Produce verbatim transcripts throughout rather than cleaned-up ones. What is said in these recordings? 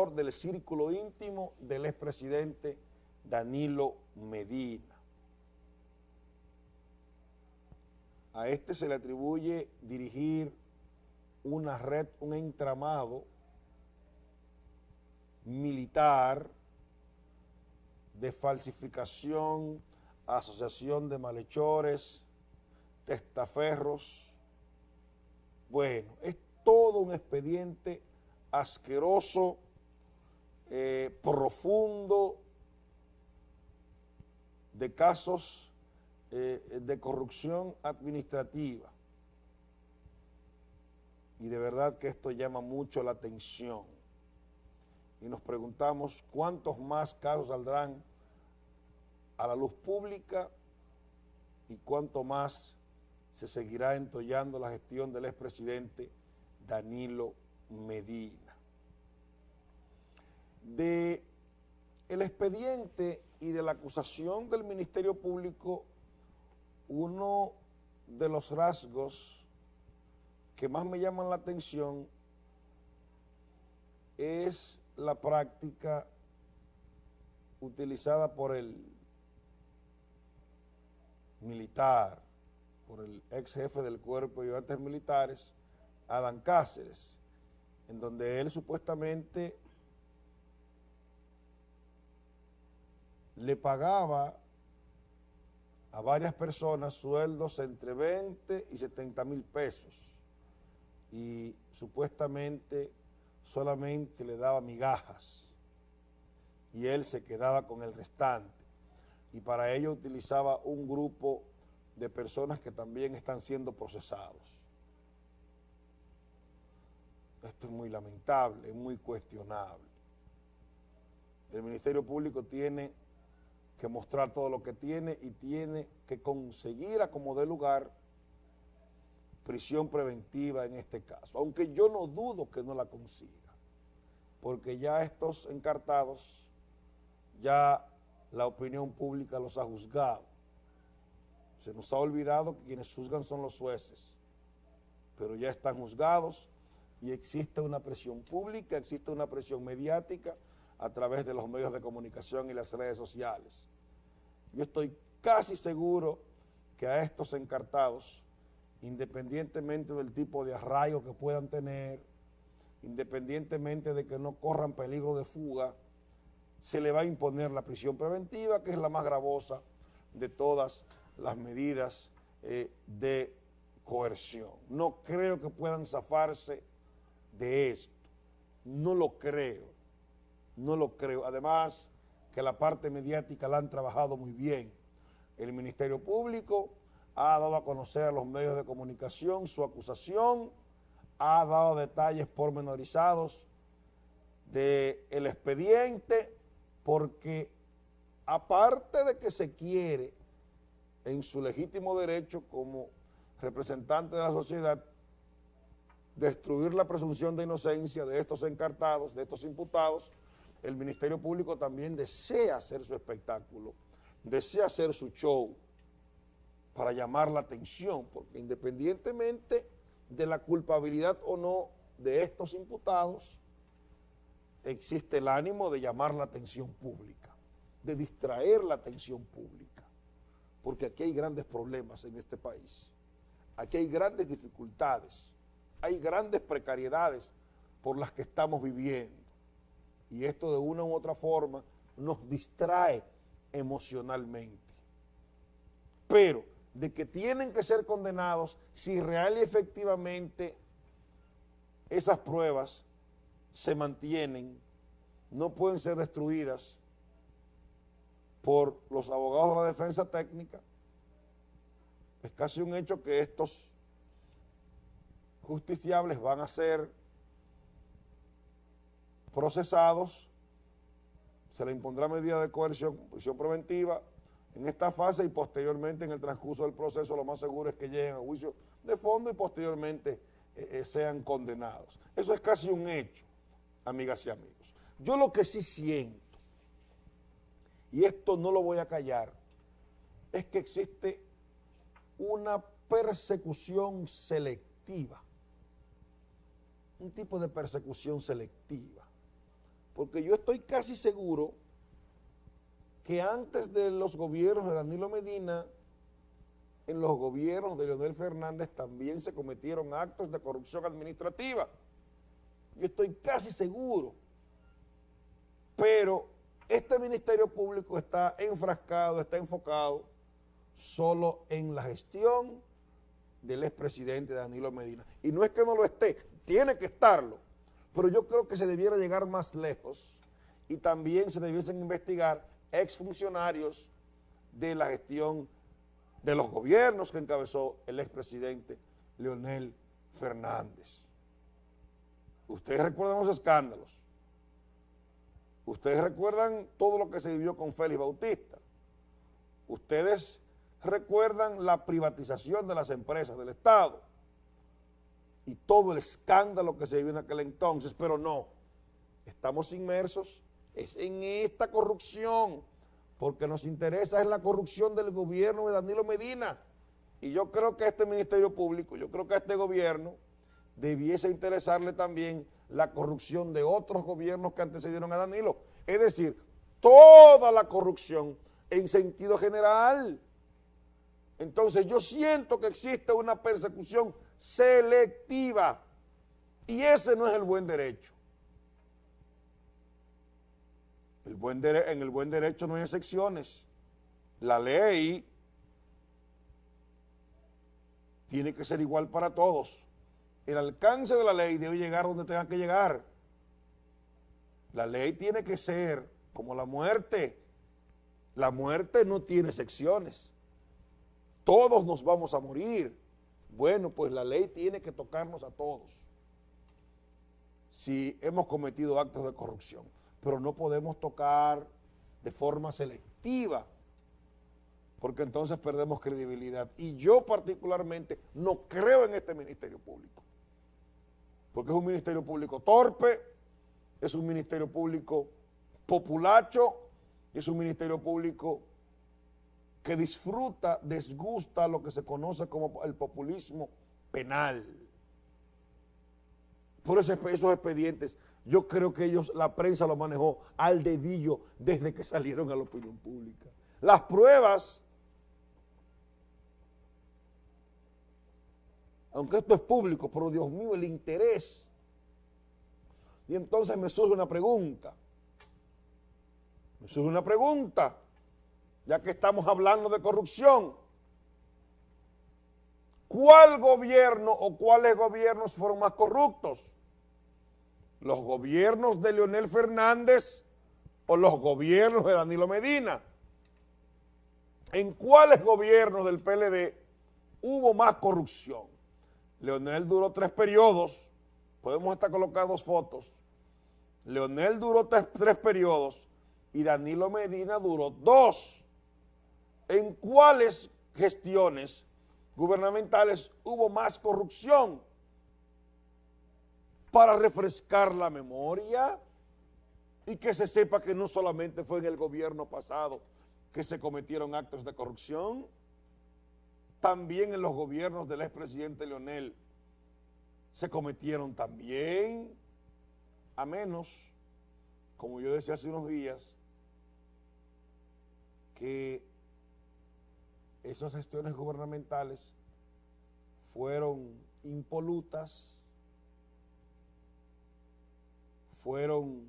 interior del círculo íntimo del expresidente Danilo Medina. A este se le atribuye dirigir una red, un entramado militar de falsificación, asociación de malhechores, testaferros. Bueno, es todo un expediente asqueroso, eh, profundo, de casos eh, de corrupción administrativa. Y de verdad que esto llama mucho la atención. Y nos preguntamos cuántos más casos saldrán a la luz pública y cuánto más se seguirá entollando la gestión del expresidente Danilo Medina. De el expediente y de la acusación del Ministerio Público, uno de los rasgos que más me llaman la atención es la práctica utilizada por el militar, por el ex jefe del Cuerpo de Ayudantes Militares, Adán Cáceres, en donde él supuestamente le pagaba a varias personas sueldos entre veinte y setenta mil pesos y supuestamente solamente le daba migajas y él se quedaba con el restante, y para ello utilizaba un grupo de personas que también están siendo procesados. Esto es muy lamentable, es muy cuestionable. El Ministerio Público tiene que mostrar todo lo que tiene y tiene que conseguir a como dé lugar prisión preventiva en este caso, aunque yo no dudo que no la consiga, porque ya estos encartados, ya la opinión pública los ha juzgado. Se nos ha olvidado que quienes juzgan son los jueces, pero ya están juzgados y existe una presión pública, existe una presión mediática a través de los medios de comunicación y las redes sociales. Yo estoy casi seguro que a estos encartados, independientemente del tipo de arraigo que puedan tener, independientemente de que no corran peligro de fuga, se le va a imponer la prisión preventiva, que es la más gravosa de todas las medidas eh, de coerción. No creo que puedan zafarse de esto, no lo creo, no lo creo. Además, que la parte mediática la han trabajado muy bien. El Ministerio Público ha dado a conocer a los medios de comunicación su acusación, ha dado detalles pormenorizados del expediente, porque aparte de que se quiere, en su legítimo derecho como representante de la sociedad, destruir la presunción de inocencia de estos encartados, de estos imputados, el Ministerio Público también desea hacer su espectáculo, desea hacer su show para llamar la atención, porque independientemente de la culpabilidad o no de estos imputados, existe el ánimo de llamar la atención pública, de distraer la atención pública, porque aquí hay grandes problemas en este país, aquí hay grandes dificultades, hay grandes precariedades por las que estamos viviendo, y esto de una u otra forma nos distrae emocionalmente. Pero de que tienen que ser condenados si real y efectivamente esas pruebas se mantienen, no pueden ser destruidas por los abogados de la defensa técnica. Es casi un hecho que estos justiciables van a ser procesados, se le impondrá medida de coerción, prisión preventiva en esta fase, y posteriormente en el transcurso del proceso lo más seguro es que lleguen a juicio de fondo y posteriormente eh, sean condenados. Eso es casi un hecho, amigas y amigos. Yo lo que sí siento, y esto no lo voy a callar, es que existe una persecución selectiva, un tipo de persecución selectiva, porque yo estoy casi seguro que antes de los gobiernos de Danilo Medina, en los gobiernos de Leonel Fernández también se cometieron actos de corrupción administrativa. Yo estoy casi seguro, pero este Ministerio Público está enfrascado, está enfocado solo en la gestión del expresidente Danilo Medina. Y no es que no lo esté, tiene que estarlo, pero yo creo que se debiera llegar más lejos y también se debiesen investigar exfuncionarios de la gestión de los gobiernos que encabezó el expresidente Leonel Fernández. Ustedes recuerdan los escándalos, ustedes recuerdan todo lo que se vivió con Félix Bautista, ustedes recuerdan la privatización de las empresas del Estado y todo el escándalo que se vivió en aquel entonces, pero no, estamos inmersos es en esta corrupción, porque nos interesa es la corrupción del gobierno de Danilo Medina, y yo creo que a este Ministerio Público, yo creo que a este gobierno debiese interesarle también la corrupción de otros gobiernos que antecedieron a Danilo, es decir, toda la corrupción en sentido general. Entonces yo siento que existe una persecución selectiva y ese no es el buen derecho. El buen dere- en el buen derecho no hay excepciones. La ley tiene que ser igual para todos. El alcance de la ley debe llegar donde tenga que llegar. La ley tiene que ser como la muerte. La muerte no tiene excepciones. Todos nos vamos a morir. Bueno, pues la ley tiene que tocarnos a todos si hemos cometido actos de corrupción, pero no podemos tocar de forma selectiva, porque entonces perdemos credibilidad. Y yo particularmente no creo en este Ministerio Público, porque es un Ministerio Público torpe, es un Ministerio Público populacho, es un Ministerio Público que disfruta, desgusta lo que se conoce como el populismo penal. Por eso, esos expedientes, yo creo que ellos, la prensa lo manejó al dedillo desde que salieron a la opinión pública. Las pruebas, aunque esto es público, pero Dios mío, el interés. Y entonces me surge una pregunta, me surge una pregunta, ya que estamos hablando de corrupción. ¿Cuál gobierno o cuáles gobiernos fueron más corruptos? ¿Los gobiernos de Leonel Fernández o los gobiernos de Danilo Medina? ¿En cuáles gobiernos del P L D hubo más corrupción? Leonel duró tres periodos, podemos hasta colocar dos fotos. Leonel duró tres, tres periodos y Danilo Medina duró dos. ¿En cuáles gestiones gubernamentales hubo más corrupción? Para refrescar la memoria y que se sepa que no solamente fue en el gobierno pasado que se cometieron actos de corrupción, también en los gobiernos del expresidente Leonel se cometieron también, a menos, como yo decía hace unos días, que esas gestiones gubernamentales fueron impolutas, fueron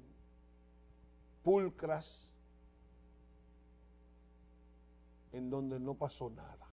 pulcras, en donde no pasó nada.